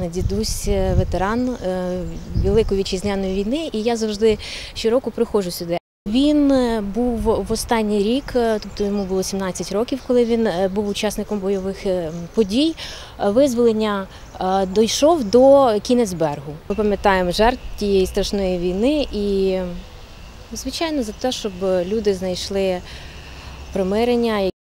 дідусь ветеран Великої Вітчизняної війни, і я завжди щороку приходжу сюди. Він був в останній рік, тобто йому було 17 років, коли він був учасником бойових подій, визволення, дійшов до Кінецбергу. Ми пам'ятаємо жертв тієї страшної війни і, звичайно, за те, щоб люди знайшли примирення.